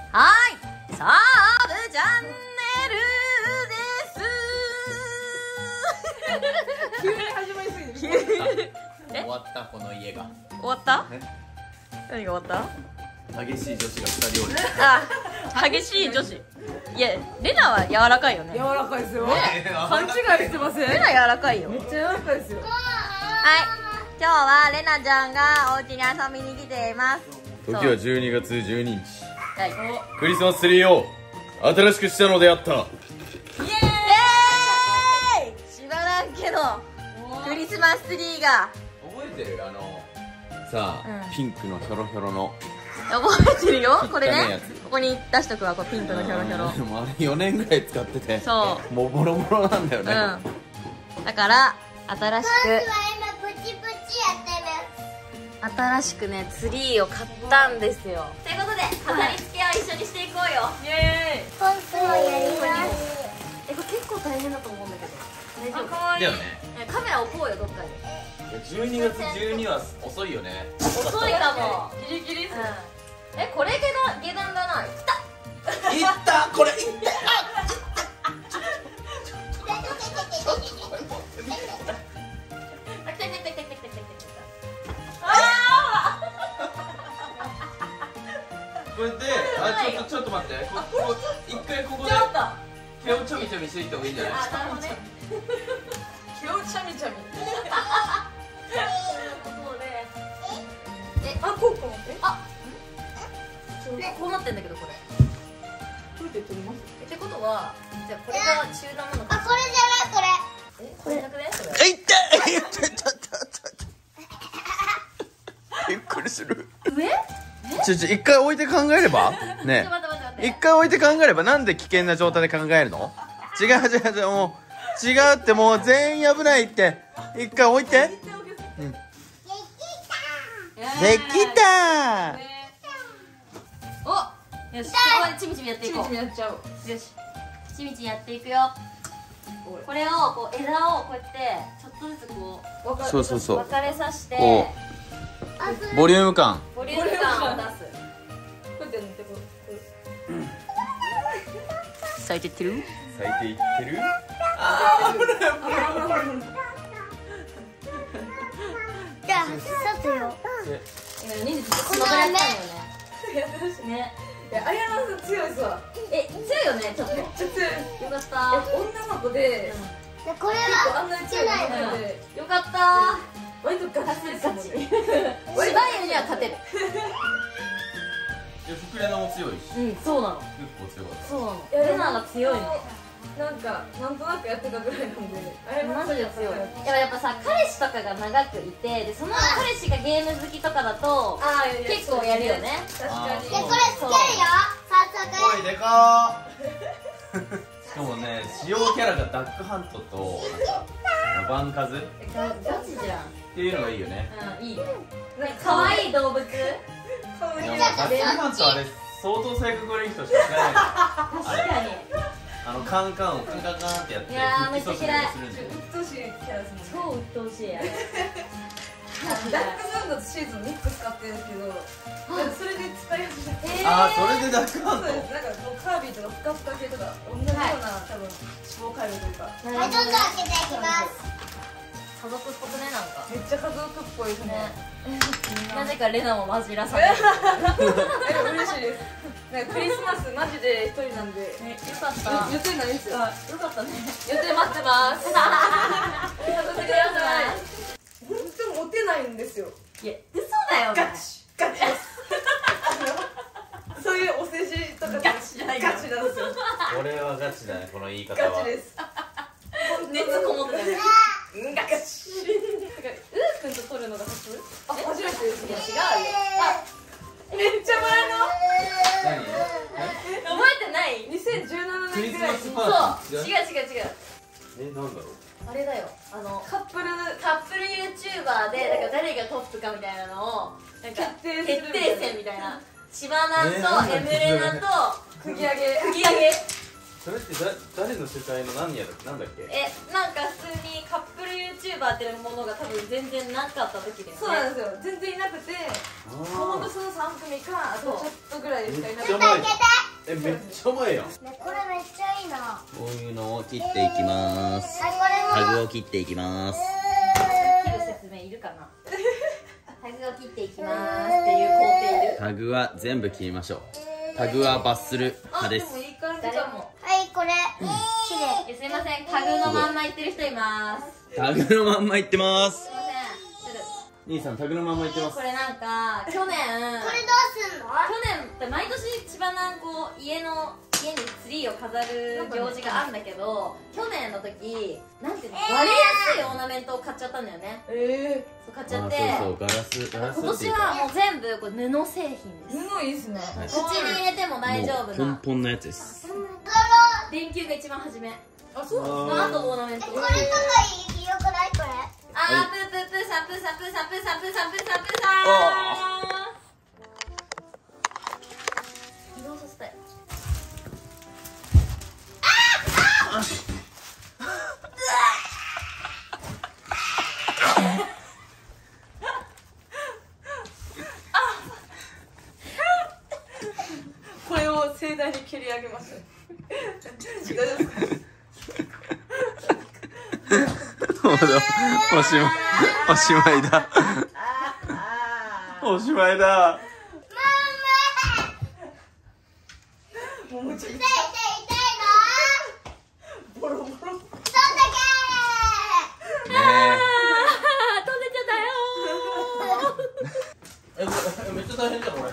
はーい、サーブチャンネルです。 急に始まりすぎて終わったこの家が。 終わった？何が終わった？ 激しい女子が2人おる。 あ、激しい女子。いや、レナは柔らかいよね。 柔らかいですよ。 ね、 勘違いしてません？ レナ柔らかいよ。 めっちゃ柔らかいですよ。 はい、今日はレナちゃんがお家に遊びに来ています。 時は12月12日。 はい。 クリスマスツリーを新しくしたのであった。 イエーイ！しばらんけどクリスマスツリーが覚えてる？さあ、ピンクのヒョロヒョロの。 覚えてるよ。これね汚いやつ、 ここに出しとくわ。これピンクのヒョロヒョロ。 でもあれ4年ぐらい使ってて、 そもうボロボロなんだよね。 うん。だから新しく今プチプチやって新しくねツリーを買ったんですよ。ということで飾り付けを一緒にしていこうよ。 イエる。本当もやります。 これ結構大変だと思うんだけど大丈ーイ。 夫？ 可愛い。 だよね。 カメラ置こうよどっかに。 12月12は遅いよね。 遅いかも。 ギリギリですよ。 これ下段だな。来た。 いったこれいったこれで、ちょっと待って、一回ここで毛をちょみちょみしていった方がいいんじゃない？ あ、なるほどね。 毛をチャミチャミ。 そうで、 こうかも。 こうなってんだけどこれ。 これで取ります。 ってことは、じゃあこれが中段なのか。 あ、これじゃないこれ。 これなくねそれ。 いったいったびっくりする。 上？ 一回置いて考えればね待って。 一回置いて考えればなんで危険な状態で考えるの？違うもう違うってもう全員危ないって一回置いて。できたお、よし。ちみちみやっていこう。 チミチミやっちゃう。 よし。ちみちみやっていくよ。これをこう枝をこうやってちょっとずつこうそう分かれさせてこうボリューム感。 ボリューム感を出す。 こうやって塗ってこう。 咲いてってる？ 咲いていってる？ じゃあ、外よ。 今人数このぐらいやったんよね。ね。 いや、あやなさん強いっすわ。 強いよねちょっと。 めっちゃ強い。 よかった。 女の子でこれ結構はあんなに強いのでよかった。 割とガチですもんね。 芝居には勝てる。 フクレナも強いしうん、そうなの。 結構強かった。 そうなの。 いやレナが強いの。 なんかなんとなくやってたぐらいなんで、あやなマさんジで強い。やっぱさ、彼氏とかが長くいて、でその彼氏がゲーム好きとかだと結構やるよね。 確かに。 これつけるよ。早速。 声でかーしかもね、使用キャラがダックハントとなんかバンカズっガチじゃん。 ていうのがいいよね。 うん、いい。可愛い動物。 顔にでもダックハントあれ相当性格悪い人しか知らない。 確かに。 カンカンをカンカンカンってやっていやー復帰阻止するんだよ。 鬱陶しいキャラですもんね。 超鬱陶しいや。 ダックサンドとシーズン3つ使ってるんですけど、それで使い始めて。 あー、それでダックハントそうです。なんかこうカービィとかふかふか系とか同じような多分脂肪回路というか、 はい、どんどん開けていきます。 家族っぽくね、なんかめっちゃ家族っぽいですね。 なぜかレナも混じらされる。 嬉しいです。なんかクリスマスマジで一人なんで。 よかった。 予定ないんですよ。 よかったね。 予定待ってます。 家族でやだない。 本当にモテないんですよ。 いや、嘘だよ。 ガチガチですそういうお世辞とかガチじゃないよ。 ガチなんですよ。 これはガチだね、この言い方は。 ガチです。 熱こもってる。 ガチ。 ウーくんと撮るのが初？ あ、初めてですね。 違うよ。 めっちゃ前の。 何？ 覚えてない？ 2017 クリ年ぐらいにスマスパそう。 ーティー？ 違う。 なんだろう。 あれだよ。 カップルカップル YouTuber でなんか誰がトップかみたいなのをなんか決定する決定戦みたいな。シバナンとエムレナと釘上げ。 釘上げ。 それって誰の主催のなんだっけ？ なんか普通にカップル YouTuber っていうものが多分全然なかった時だよね。 そうなんですよ。全然いなくて、ほんとその3組かあとちょっとぐらいしかいなくて。 めっちゃ前。 めっちゃうまいよ。 ね、これめっちゃいいな。 こういうのを切っていきます。 はい、これもタグを切っていきます。 切る説明いるかな。タグを切っていきますっていう工程いる。 タグは全部切りましょう。タグは罰する派です。 いい感じかも。 はい、これ綺麗。 すいません、タグのまんまいってる人います。 タグのまんまいってます。 すいません。 兄さんタグのまんまいってます。 これなんか去年これどうすんの？ 去年って毎年千葉南こう家にツリーを飾る行事があるんだけど、去年の時なんていうの、割れやすいオーナメントを買っちゃったんだよね。そう買っちゃって、 そうガラス今年はもう全部これ布製品です。 布いいっすね。 口に入れても大丈夫なポンポンのやつです。 電球が一番初め。 あ、そう。 その後オーナメント。 これとかよくないこれ？ あー、プープープーサプサプサプサプサプサプサー。移動させたい。 これを盛大に蹴り上げます。違うですか？ おしまいだ。おしまいだ。 もうむちゃ痛い痛い痛いの？ ボロボロ。 そんだけ。 ね飛んでっちゃったよえ。めっちゃ大変だこれ。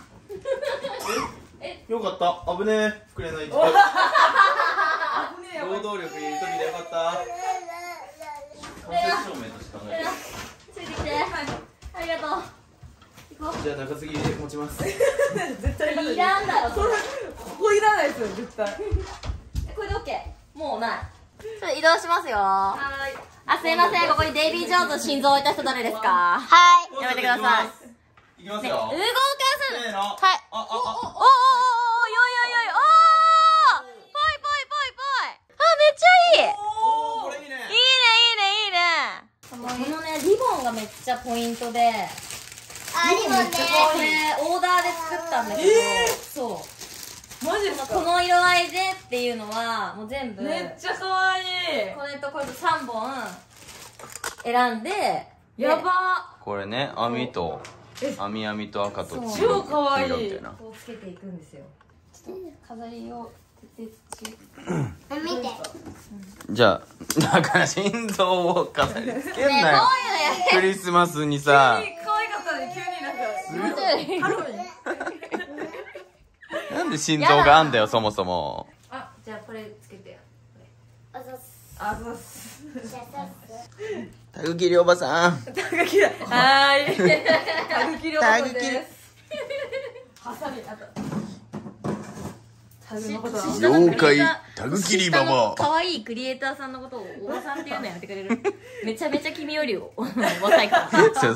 よかった。危ねえ。膨れない。 危ねえよ。 労働力入れときでよかった。完成証明として考えて。 ついてきて。ありがとう。行こじゃあ中継ぎ持ちます。 絶対う。いらんだろそれ。 ここいらないですよ絶対。 これでオッケー。もうない。ちょっと移動しますよ。 はあ、すいません。ここにデイビー・ジョーンズの心臓を置いた人誰ですか？ はい。 やめてください。 いきますね、 よ。 動かす。 せーの。 はい。 あ、 お、よいよいよい。おー。ぽいぽいぽいぽい。あ、めっちゃいい。 おー、これいいね。 いいね。このね、リボンがめっちゃポイントで。 あ、リボンね。 これオーダーで作ったんだけど、そう。 マジですか？ この色合いでっていうのはもう全部めっちゃ可愛い。 これとこれと3本選んで、 やば。 これね、網と網と赤とそう超可愛い黄色みたいな。 こうつけていくんですよ。ちょっと飾りを徹底し見て。 じゃあ、だから心臓を飾り付けんね、 なよ。 こクリスマスにさ。 可愛かったね。急になんかういうのハロウィン。 なんで心臓があんだよ、そもそも。 あ、じゃあこれつけてよ。 あざっす。 あざっす。 タグ切りおばさん。 タグ切り。はーい。タグ切りおばさんです。ハサミあと。タグのことは。 妖怪タグ切りババア。 可愛いクリエイターさんのことをおばさんって言うのやめてくれる？めちゃめちゃ君より若いから。 すいません。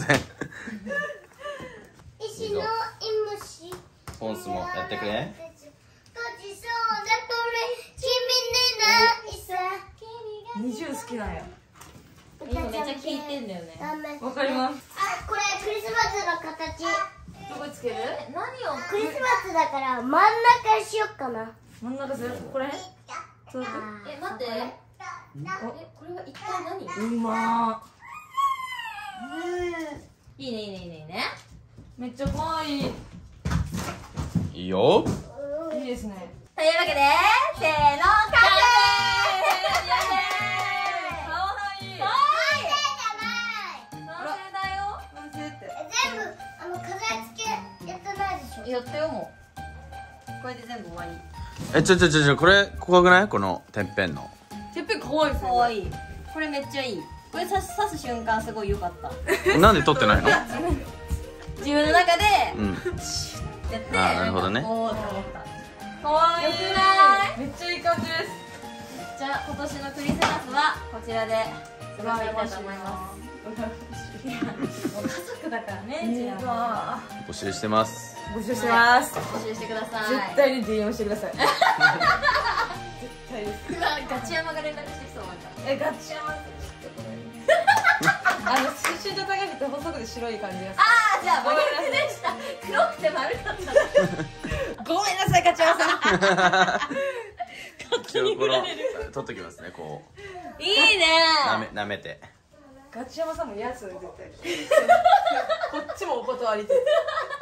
石のイムシ。 ポンスもやってくれ。 閉じそうだこれ君でないさ。 20好きなんや。 今めっちゃ聞いてんだよね。 ダメ。 わかります。 あ、これクリスマスの形。 どこにつける？何を？ クリスマスだから真ん中にしよっかな。 真ん中する？これ？そう待って。これは一体何？ うまいいね。 ー。めっちゃ可愛い。 いいよ。 いいですね。 というわけで、せーの、完成！ 可愛い。 完成だよ。 完成って。 全部飾り付けやってないでしょ。 やってよもう。これで全部終わり。 これ怖くない？このてっぺんの。 てっぺん可愛いですね。 可愛い。これめっちゃいい。これ刺す瞬間すごい良かった。 なんで撮ってないの？ 自分の中でうん。 やって、 あーなるほどねおーって思った。 可愛い。 よくない？ めっちゃいい感じです。 じゃあ今年のクリスマスはこちらで過ごしていきたいと思います。いやもう家族だからね、うちらも募集してます。 募集してます。 募集してください。 絶対に DM してください。絶対です。 ガチ山が連絡してきそうなんか。 ガチ山って身長高くて細くて白い感じがする。 ああ、じゃあ真逆でした。黒くて丸かった。 ごめんなさい、ガガチャさん一応この取っときますね、こういいねなめて。 ガチ山さんも嫌っすよね絶対こっちもお断りで